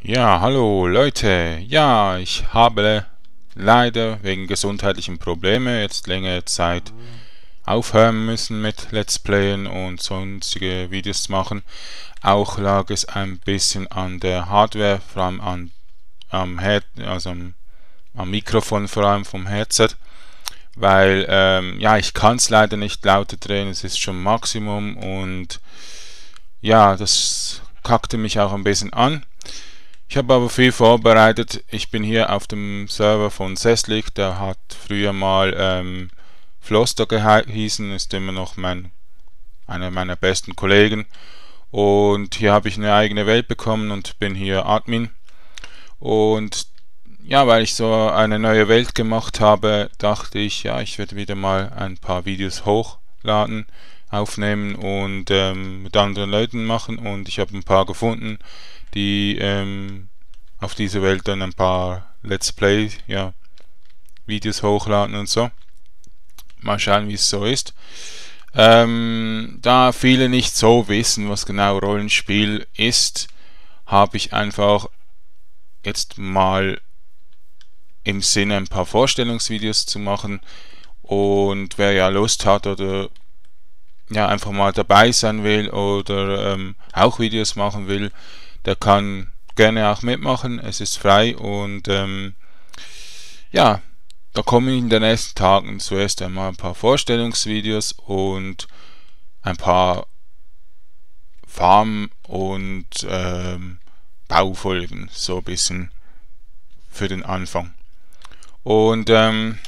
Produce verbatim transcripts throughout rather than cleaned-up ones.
Ja, hallo Leute. Ja, ich habe leider wegen gesundheitlichen Problemen jetzt längere Zeit aufhören müssen mit Let's Playen und sonstige Videos zu machen. Auch lag es ein bisschen an der Hardware, vor allem an, am, Head, also am, am Mikrofon vor allem vom Headset, weil ähm, ja, ich kann es leider nicht lauter drehen, es ist schon Maximum und ja, das kackte mich auch ein bisschen an. Ich habe aber viel vorbereitet. Ich bin hier auf dem Server von Seslik, der hat früher mal ähm, Floster gehießen, ist immer noch mein, einer meiner besten Kollegen. Und hier habe ich eine eigene Welt bekommen und bin hier Admin. Und ja, weil ich so eine neue Welt gemacht habe, dachte ich, ja, ich werde wieder mal ein paar Videos hochladen, aufnehmen und ähm, mit anderen Leuten machen. Und ich habe ein paar gefunden, die ähm, auf dieser Welt dann ein paar Let's Play, ja, Videos hochladen und so. Mal schauen, wie es so ist. Ähm, da viele nicht so wissen, was genau Rollenspiel ist, habe ich einfach jetzt mal im Sinne ein paar Vorstellungsvideos zu machen, und wer ja Lust hat oder ja einfach mal dabei sein will oder ähm, auch Videos machen will, der kann gerne auch mitmachen. Es ist frei und ähm, ja, da kommen in den nächsten Tagen zuerst einmal ein paar Vorstellungsvideos und ein paar Farm- und ähm, Baufolgen, so ein bisschen für den Anfang. Und ähm,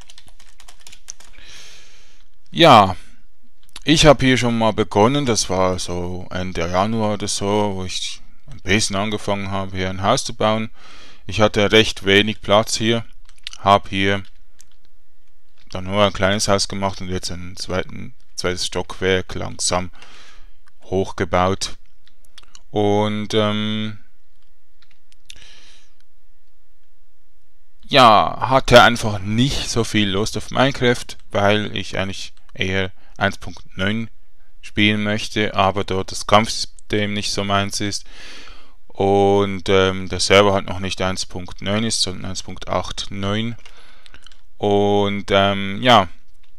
ja, ich habe hier schon mal begonnen, das war so Ende Januar oder so, wo ich ein bisschen angefangen habe, hier ein Haus zu bauen. Ich hatte recht wenig Platz hier, habe hier dann nur ein kleines Haus gemacht und jetzt ein zweiten, zweites Stockwerk langsam hochgebaut. Und ähm, ja, hatte einfach nicht so viel Lust auf Minecraft, weil ich eigentlich eher eins Punkt neun spielen möchte, aber dort das Kampfsystem nicht so meins ist und ähm, der Server halt noch nicht eins Punkt neun ist, sondern eins Punkt acht Punkt neun. Und ähm, ja,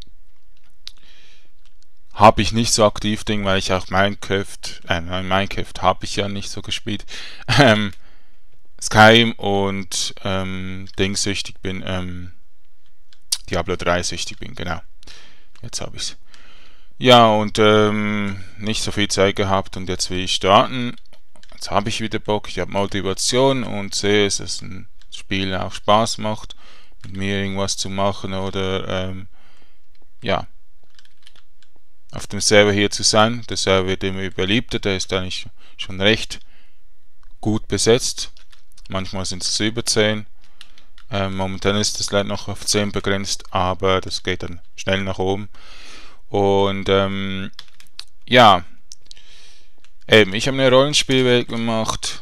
habe ich nicht so aktiv Ding, weil ich auch Minecraft, äh, nein, Minecraft habe ich ja nicht so gespielt, ähm, Skyrim und ähm, Ding süchtig bin, ähm, Diablo drei süchtig bin, genau. Jetzt habe ich's. Ja, und ähm, nicht so viel Zeit gehabt und jetzt will ich starten. Jetzt habe ich wieder Bock, ich habe Motivation und sehe, dass es ein Spiel auch Spaß macht, mit mir irgendwas zu machen oder ähm, ja, auf dem Server hier zu sein. Der Server wird immer beliebter, der ist eigentlich schon recht gut besetzt. Manchmal sind es über zehn. Ähm, momentan ist das leider noch auf zehn begrenzt, aber das geht dann schnell nach oben. Und ähm, ja, eben, ich habe eine Rollenspielwelt gemacht,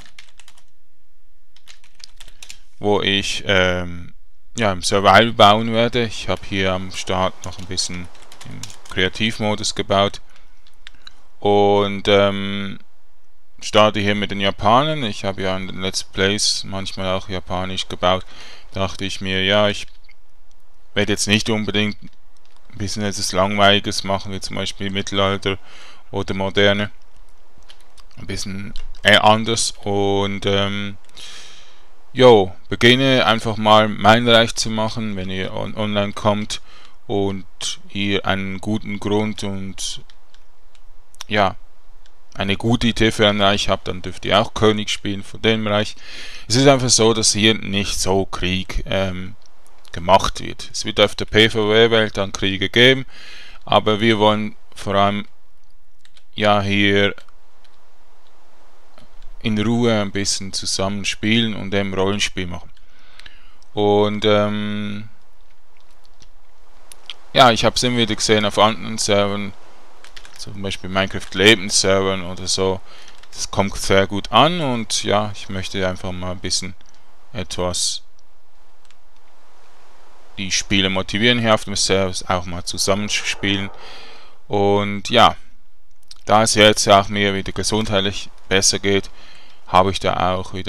wo ich ähm, ja, im Survival bauen werde. Ich habe hier am Start noch ein bisschen im Kreativmodus gebaut und ähm, starte hier mit den Japanern. Ich habe ja in den Let's Plays manchmal auch japanisch gebaut. Dachte ich mir, ja, ich werde jetzt nicht unbedingt ein bisschen etwas Langweiliges machen, wie zum Beispiel Mittelalter oder Moderne. Ein bisschen eher anders und ähm, jo, beginne einfach mal mein Reich zu machen, wenn ihr on online kommt und ihr einen guten Grund und ja, eine gute Idee für ein Reich habt, dann dürft ihr auch König spielen von dem Reich. Es ist einfach so, dass hier nicht so Krieg ähm, gemacht wird. Es wird auf der PvE-Welt dann Kriege geben, aber wir wollen vor allem ja hier in Ruhe ein bisschen zusammen spielen und ein Rollenspiel machen. Und ähm, ja, ich habe es immer wieder gesehen auf anderen Servern, zum Beispiel Minecraft Lebensservern oder so. Das kommt sehr gut an und ja, ich möchte einfach mal ein bisschen etwas die Spieler motivieren, hier auf dem Server auch mal zusammenspielen. Und ja, da es jetzt auch mir wieder gesundheitlich besser geht, habe ich da auch wieder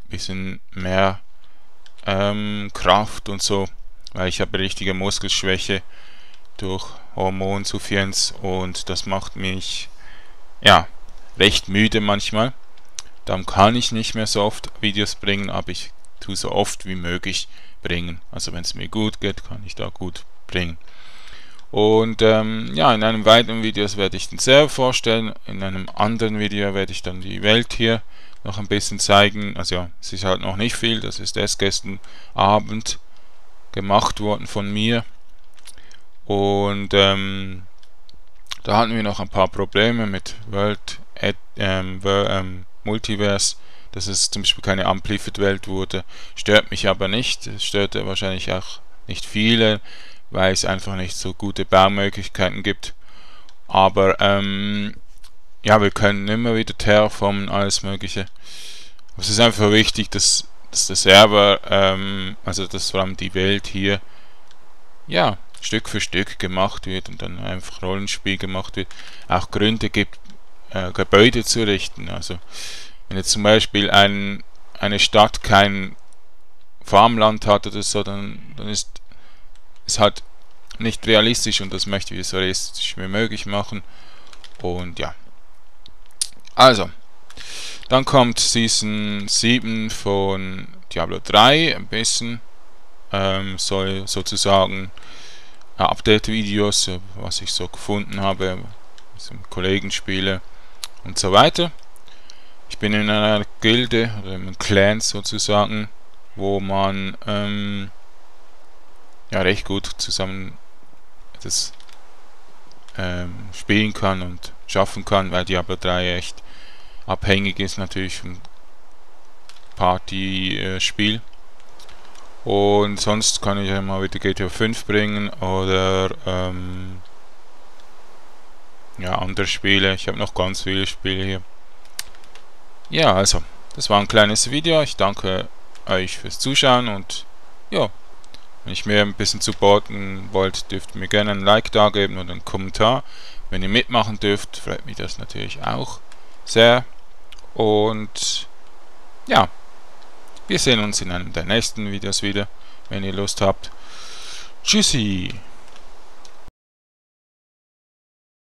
bisschen mehr ähm, Kraft und so, weil ich habe richtige Muskelschwäche durch Hormonsuffizienz und das macht mich ja recht müde manchmal. Dann kann ich nicht mehr so oft Videos bringen, aber ich tue so oft wie möglich bringen. Also wenn es mir gut geht, kann ich da gut bringen. Und ähm, ja, in einem weiteren Video werde ich den Server vorstellen, in einem anderen Video werde ich dann die Welt hier noch ein bisschen zeigen. Also ja, es ist halt noch nicht viel, das ist erst gestern Abend gemacht worden von mir. Und ähm, da hatten wir noch ein paar Probleme mit World Ad, ähm, ähm, Multiverse, dass es zum Beispiel keine Amplified Welt wurde. Stört mich aber nicht, es störte wahrscheinlich auch nicht viele, weil es einfach nicht so gute Baumöglichkeiten gibt. Aber ähm, ja, wir können immer wieder terraformen, alles mögliche. Es ist einfach wichtig, dass, dass der Server, ähm, also dass vor allem die Welt hier, ja, Stück für Stück gemacht wird und dann einfach Rollenspiel gemacht wird. Auch Gründe gibt, äh, Gebäude zu richten. Also wenn jetzt zum Beispiel ein, eine Stadt kein Farmland hat oder so, dann, dann ist es halt nicht realistisch und das möchte ich so realistisch wie möglich machen. Und ja. Also, dann kommt Season sieben von Diablo drei ein bisschen. Ähm, soll sozusagen ja, Update-Videos, was ich so gefunden habe, was ich mit Kollegen spiele und so weiter. Ich bin in einer Gilde oder in einem Clan sozusagen, wo man ähm, ja recht gut zusammen das ähm, spielen kann und schaffen kann, weil Diablo drei echt abhängig ist natürlich vom Party-Spiel. Und sonst kann ich ja mal wieder G T A fünf bringen oder ähm, ja, andere Spiele. Ich habe noch ganz viele Spiele hier. Ja, also, das war ein kleines Video. Ich danke euch fürs Zuschauen und ja, wenn ich mir ein bisschen supporten wollt, dürft ihr mir gerne ein Like da geben oder einen Kommentar. Wenn ihr mitmachen dürft, freut mich das natürlich auch sehr. Und ja, wir sehen uns in einem der nächsten Videos wieder, wenn ihr Lust habt. Tschüssi!